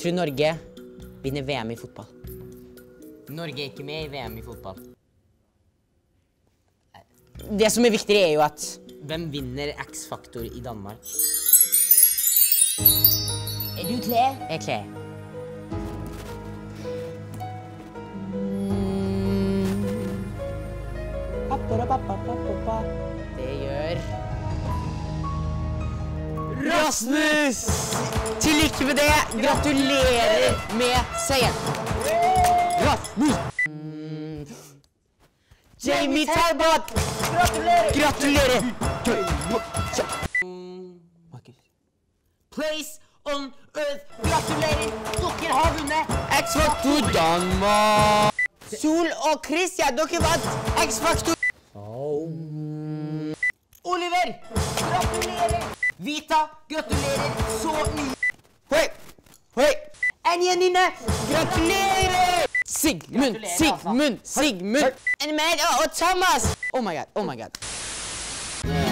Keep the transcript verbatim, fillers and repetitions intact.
tror Norge vinner V M i fotball. Norge er ikke med i V M i fotball. Det som er viktigere er jo at... Hvem vinner X-Faktor i Danmark? Er du klar? Jeg er klar. Det gjør... Rasmus! Til lykke med det! Gratulerer med seieren! Rasmus! Jamie Talbot! Gratulerer! Gratulerer! Place on Earth! Gratulerer! Dere har vunnet! X-Faktor Danmark! Sol og Christian, dere vant X-Faktor! Oliver! Gratulerer! Vita, gratulerer så mye! Hoi! Hoi! En Janine! Gratulerer! Sigmund! Sigmund! Sigmund! En meg og Thomas! Oh my god, oh my god.